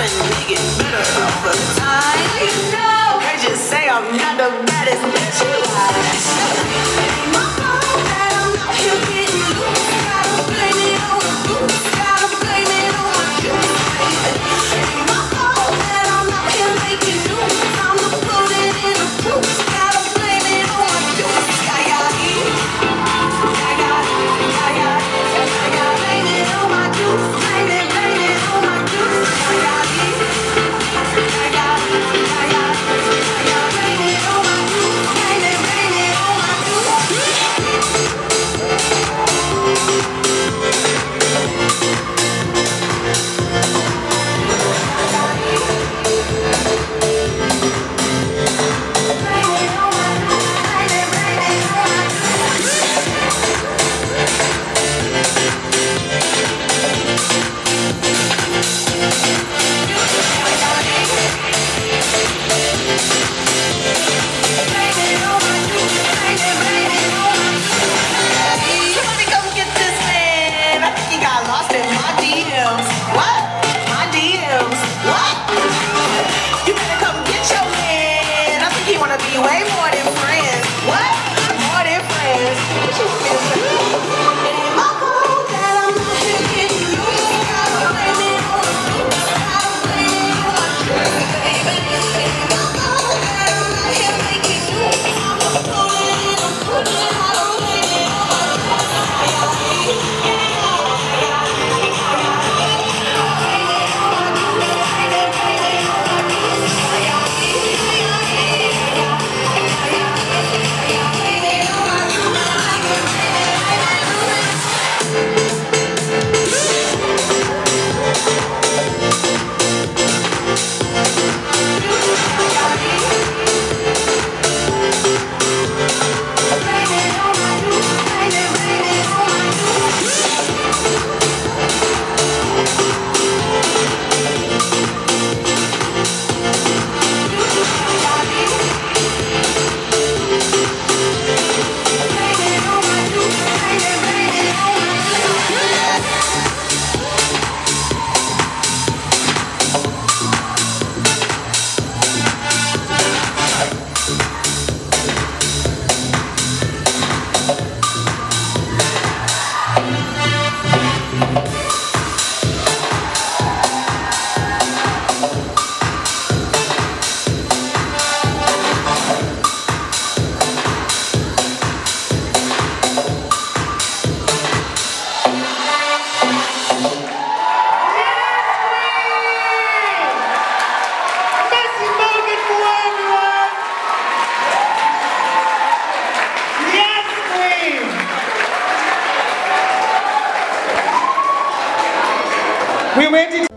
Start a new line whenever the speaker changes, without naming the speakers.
and make it better over time. You know, they just say I'm not the baddest bitch alive. It ain't my fault that I'm out here getting loose. Gotta blame it on the boots. Gotta blame it on my juice, baby. It ain't my fault that I'm out here making news. I'm the put it in the proof. Gotta blame it on my juice. Way more than friends. What? More than friends. What you want me to say? It ain't my fault that I'm out here getting loose. Gotta blame it on the boots. Gotta blame it on my dress, baby. It ain't my fault that I'm out here making news. I'm the pulling in the putting. Gotta blame it on my
We waited